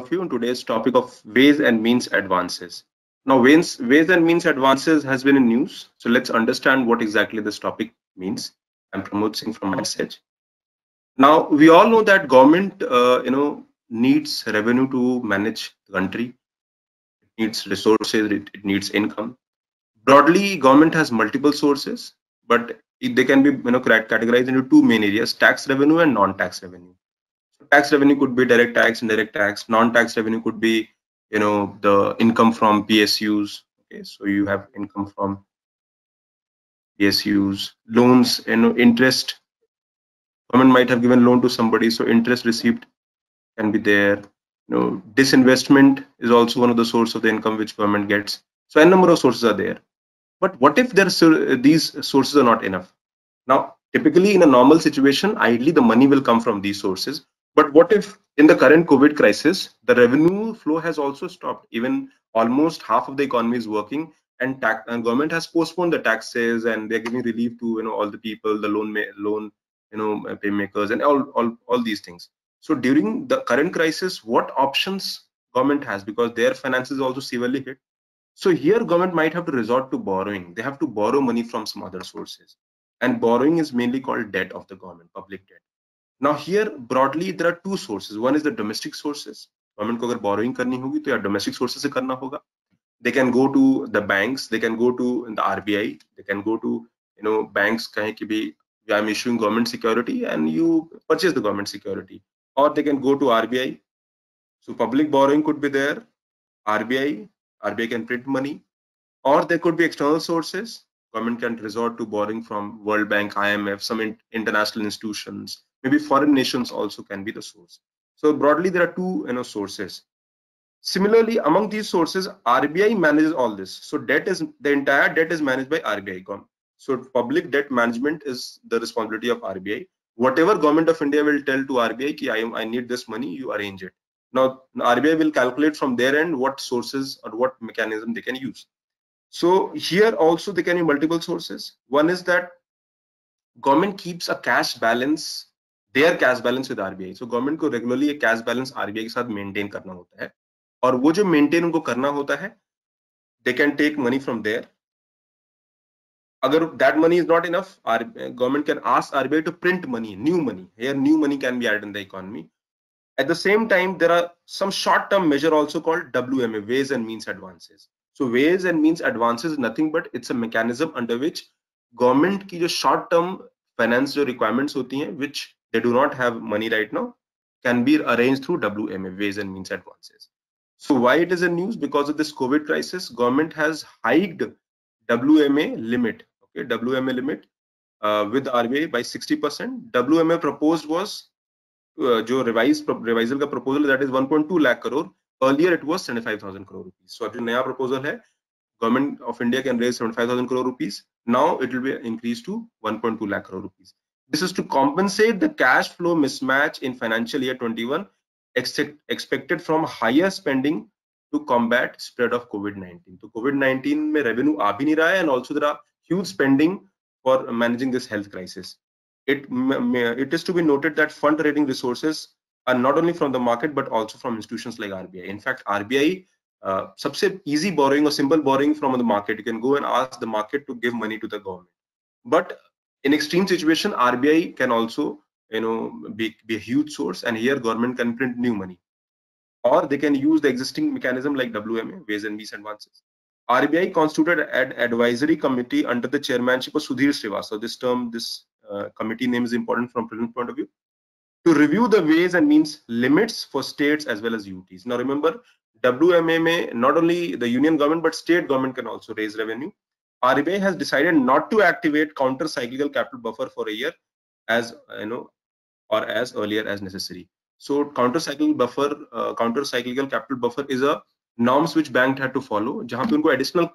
of you on today's topic of ways and means advances. Now, ways and means advances has been in news. So let's understand what exactly this topic means. I'm Pramod Singh from Message. Now, we all know that government, needs revenue to manage the country. It needs resources. It needs income. Broadly, government has multiple sources, but they can be categorized into two main areas: tax revenue and non-tax revenue. Tax revenue could be direct tax, indirect tax. Non-tax revenue could be, the income from PSUs. Okay, so you have income from PSUs, loans, interest. Government might have given loan to somebody, so interest received can be there. Disinvestment is also one of the source of the income which government gets. So a number of sources are there. But what if these sources are not enough? Now, typically in a normal situation, ideally the money will come from these sources. But what if in the current COVID crisis, the revenue flow has also stopped? Even almost half of the economy is working, and government has postponed the taxes, and they're giving relief to all the people, the loan pay makers, and all these things. So during the current crisis, what options government has, because their finances also severely hit? So here government might have to resort to borrowing. They have to borrow money from some other sources. And borrowing is mainly called debt of the government, public debt. Now here broadly there are two sources. One is the domestic sources. Government को अगर borrowing करनी होगी तो या domestic sources से करना होगा. They can go to the banks. They can go to the RBI. They can go to banks कहें कि भी I'm issuing government security and you purchase the government security. Or they can go to RBI. So public borrowing could be there. RBI can print money, or there could be external sources. Government can resort to borrowing from World Bank, IMF, some international institutions, maybe foreign nations also can be the source. So broadly, there are two sources. Similarly, among these sources, RBI manages all this. So the entire debt is managed by RBI. So public debt management is the responsibility of RBI. Whatever government of India will tell to RBI, ki I need this money, you arrange it. Now, RBI will calculate from their end what sources or what mechanism they can use. So here also there can be multiple sources. One is that government keeps a cash balance, their cash balance with RBI. So government को regularly a cash balance RBI के साथ maintain करना होता है. और वो जो maintain उनको करना होता है, they can take money from there. Agar that money is not enough, government can ask RBI to print money, new money. Here new money can be added in the economy. At the same time, there are some short-term measure also called WMA, ways and means advances. So ways and means advances is nothing but it's a mechanism under which government की जो short-term finance जो requirements होती हैं, which they do not have money right now, can be arranged through WMA, ways and means advances. So why it is in news? Because of this COVID crisis, government has hiked WMA limit, okay, WMA limit with RBI by 60%. WMA proposed was जो revisal का proposal, that is 1.2 lakh crore. Earlier it was 75,000 crore rupees. So अब जो नया proposal है, government of India can raise 75,000 crore rupees. Now it will be increased to 1.2 lakh crore rupees. This is to compensate the cash flow mismatch in financial year 21 expected from higher spending to combat spread of COVID-19. So COVID-19 में revenue आ भी नहीं रहा है, and also there are huge spending for managing this health crisis. It is to be noted that fund raising resources are not only from the market but also from institutions like RBI. In fact, RBI सबसे easy borrowing or simple borrowing from the market. You can go and ask the market to give money to the government. But in extreme situation, RBI can also be a huge source, and here government can print new money, or they can use the existing mechanism like WMA, ways and means advances. RBI constituted an advisory committee under the chairmanship of Sudhir Srivastava. This committee name is important from present point of view, to review the ways and means limits for states as well as UTs. Now remember, WMA में not only the union government but state government can also raise revenue. RBI has decided not to activate counter-cyclical capital buffer for a year, as or as earlier as necessary. So counter-cyclical capital buffer is a norms which bank had to follow, जहाँ पे उनको additional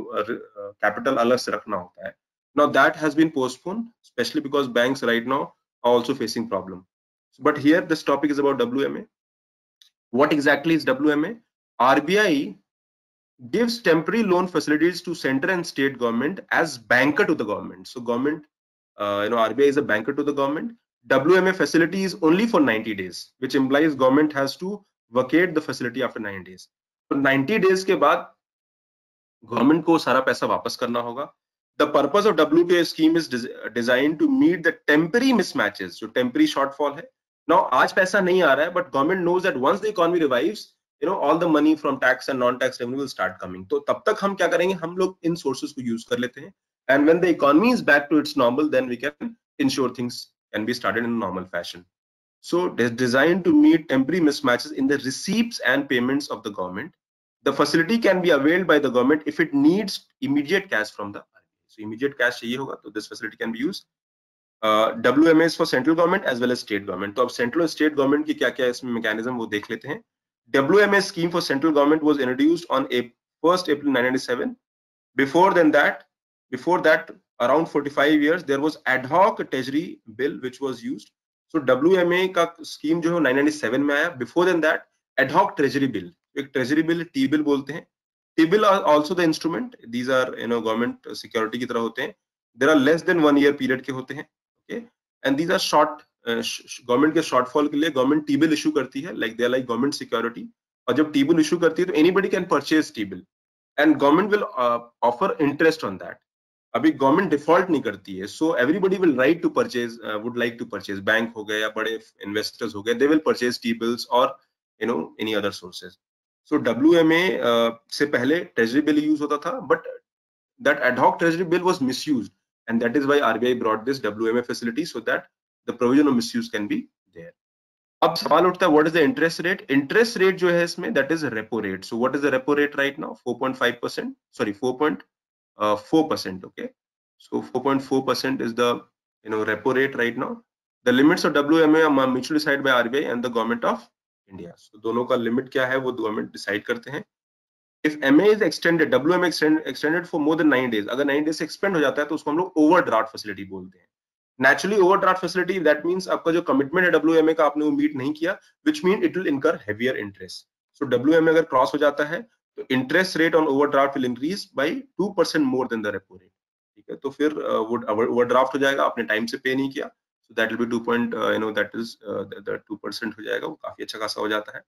capital अलग से रखना होता है. Now that has been postponed, especially because banks right now are also facing problem. But here this topic is about WMA. What exactly is WMA? RBI gives temporary loan facilities to center and state government as banker to the government. So government, RBI is a banker to the government. WMA facility is only for 90 days, which implies government has to vacate the facility after 90 days. तो 90 days के बाद government को सारा पैसा वापस करना होगा. The purpose of WTA scheme is designed to meet the temporary mismatches, जो temporary shortfall है. Now आज पैसा नहीं आ रहा है, but government knows that once the economy revives, all the money from tax and non-tax revenue will start coming. तो तब तक हम क्या करेंगे, हम लोग इन sources को use कर लेते हैं. And when the economy is back to its normal, then we can ensure things can be started in a normal fashion. So it is designed to meet temporary mismatches in the receipts and payments of the government. The facility can be availed by the government if it needs immediate cash from the RBI. So immediate cash चाहिए होगा, तो this facility can be used. WMA is for central government as well as state government. तो अब central और state government की क्या क्या इसमें mechanism वो देख लेते हैं. WMA scheme for central government was introduced on 1st April 1997. Before that, around 45 years, there was ad hoc treasury bill which was used. So WMA का scheme जो है 1997 में आया. Before than that, ad hoc treasury bill. एक treasury bill T-bill बोलते हैं. T-bill are also the instrument. These are government security की तरह होते हैं. There are less than 1 year period के होते हैं. Okay, and these are short. Government के shortfall के लिए government T-bill issue करती है. Like they are like government security. और जब T-bill issue करती है तो anybody can purchase T-bill, and government will offer interest on that. अभी गवर्नमेंट डिफॉल्ट नहीं करती है, so everybody will right to purchase, would like to purchase. Bank हो गए या बड़े इन्वेस्टर्स हो गए, they will purchase T bills और any other sources. So WMA से पहले ट्रेजरी बिल यूज होता था, but that ad hoc treasury bill was misused, and that is why RBI brought this WMA facility so that the provision of misuse can be there. अब सवाल उठता है, what is the interest rate? Interest rate जो है इसमें, that is repo rate. So what is the repo rate right now? 4.5%, sorry 4.4%. Okay, so 4.4% is the repo rate right now. The limits of WMA are mutually decided by RBI and the government of India. So दोनों का limit क्या है वो government decide करते हैं. If MA is extended, WMA extended for more than 9 days, अगर 9 days से extend हो जाता है तो उसको हम लोग ओवरड्राफ्ट फैसिलिटी बोलते हैं. Naturally overdraft facility, that means आपका जो कमिटमेंट है WMA का आपने वो मीट नहीं किया, which mean it will incur heavier interest. So WMA अगर क्रॉस हो जाता है तो interest rate on overdraft will increase by 2% more than the repo rate. ठीक है, तो फिर ओवरड्राफ्ट हो जाएगा, आपने टाइम से पे नहीं किया, so that will be 2%, that is the 2% हो जाएगा, वो काफी अच्छा खासा हो जाता है.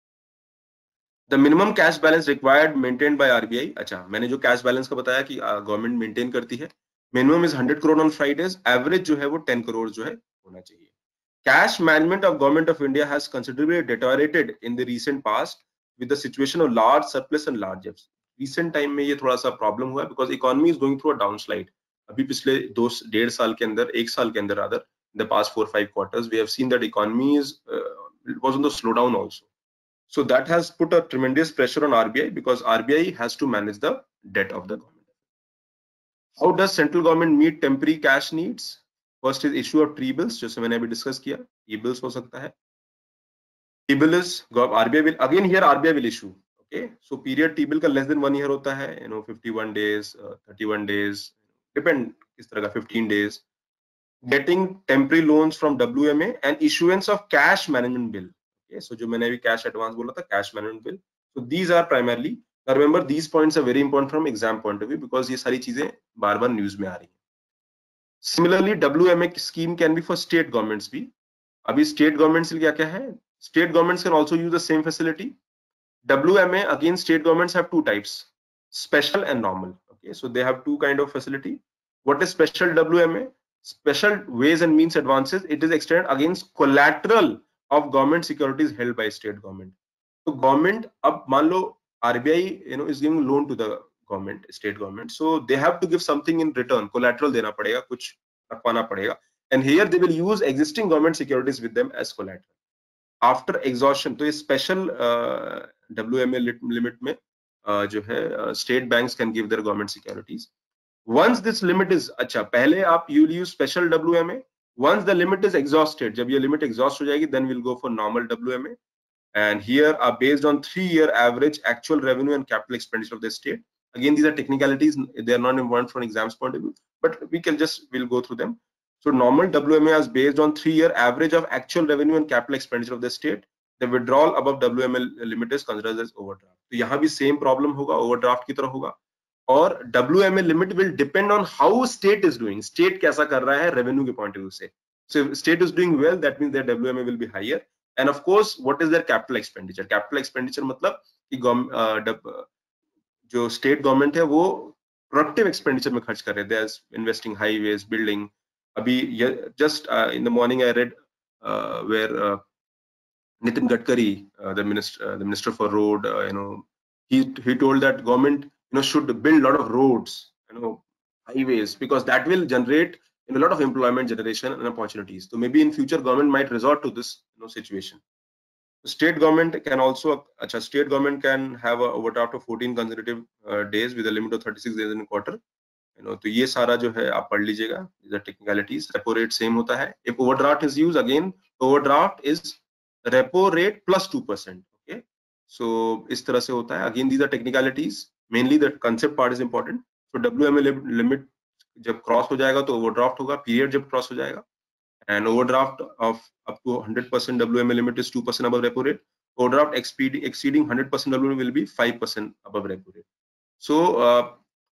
The minimum cash balance required maintained by RBI. अच्छा, मैंने जो कैश बैलेंस का बताया कि गवर्नमेंट मेंटेन करती है, minimum is 100 crore on Fridays, average जो है वो 10 करोड़ जो है होना चाहिए. Cash management of government of India has considerably deteriorated in the recent past with the situation of large surplus and large debts. Recent time में ये थोड़ा सा प्रॉब्लम हुआ है because economy is going through a downslide. अभी पिछले 2-1.5 साल के अंदर, 1 साल के अंदर rather, in the past 4-5 quarters, we have seen that economy was on the slowdown also. So that has put a tremendous pressure on RBI because RBI has to manage the debt of the government. How does central government meet temporary cash needs? First is issue of T-bills, जैसे मैंने अभी discuss किया. T-bills हो सकता है. T-bill is RBI will again here RBI will issue. Okay, so period T-bill का less than 1 year होता है, 51 days, 31 days, depend किस तरह का, 15 days. Getting temporary loans from WMA and issuance of cash management bill. Okay, so जो मैंने अभी cash advance बोला था, cash management bill. So these are primarily, now remember these points are very important from exam point of view because ये सारी चीजें बार-बार news में आ रही हैं. Similarly, WMA scheme can be for state governments भी. अभी state governments क्या क्या है? State governments can also use the same facility. WMA, again, state governments have two types, special and normal. Okay, so they have two kind of facility. What is special WMA? Special ways and means advances. It is extended against collateral of government securities held by state government. So government, अब मान लो RBI, is giving loan to the government, state government. So they have to give something in return. Collateral देना पड़ेगा, कुछ रखवाना पड़ेगा. And here they will use existing government securities with them as collateral. After exhaustion, तो ये special WMA limit में जो है state banks can give their government securities. Once this limit is, अच्छा पहले आप you use special WMA, once the limit is exhausted, जब ये लिमिट एग्जॉस्ट हो जाएगी then will go for normal WMA. And here are based on 3-year average actual revenue and capital expenditure of the state. Again, these are technicalities, they are not important from exams point of view, but we'll go through them. So normal WMA is based on 3-year average of actual revenue and capital expenditure of the state. The withdrawal above WMA limit is considered as overdraft. तो यहाँ भी same problem होगा, overdraft की तरह होगा. और WMA limit will depend on how state is doing. State कैसा कर रहा है revenue के point of view से. So if state is doing well, that means their WMA will be higher. And of course, what is their capital expenditure? Capital expenditure मतलब कि जो state government है वो प्रोडक्टिव एक्सपेंडिचर में खर्च कर रहे हैं. They are investing highways, building. अभी just in the morning I read where Nitin Gadkari, the minister for road, he told that government, should build a lot of roads, highways, because that will generate a lot of employment generation and opportunities. So maybe in future government might resort to this, situation. State government can also, state government can have a overdraft of 14 consecutive days with a limit of 36 days in a quarter. तो ये सारा जो है आप पढ़ लीजिएगा. These are technicalities. Repo rate same होता है. If overdraft is used, again overdraft is repo rate plus 2%. Okay, so इस तरह से होता है. Again these are technicalities. Mainly the concept part is important. So WMA limit जब cross हो जाएगा तो ओवरड्राफ्ट होगा. पीरियड जब क्रॉस हो जाएगा, and overdraft of up to 100% WMA limit is 2% above repo rate. Overdraft exceeding 100% WMA will be 5% above repo rate. So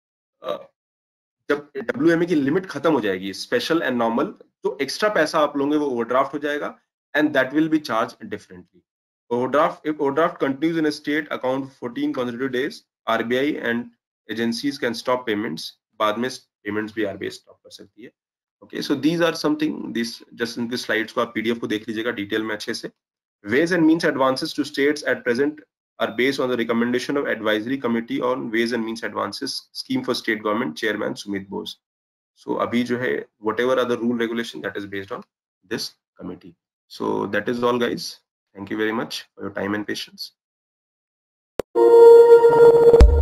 जब WMA की लिमिट खत्म हो जाएगी, स्पेशल एंड नॉर्मल, तो एक्स्ट्रा पैसा आप लोगे वो ओवरड्राफ्ट हो जाएगा, and that will be charge differently. Overdraft, if overdraft continues in a state account 14 consecutive days, RBI and agencies can stop payments. बाद में payments भी RBI stop कर सकती है. Okay, so these are something, this just in the slides को आप PDF को देख लीजिएगा डिटेल में अच्छे से. Ways and means advances to states at present are based on the recommendation of Advisory Committee on Ways and Means Advances Scheme for State Government Chairman Sumit Bose. So अभी जो है whatever other rule regulation, that is based on this committee. So that is all, guys. Thank you very much for your time and patience.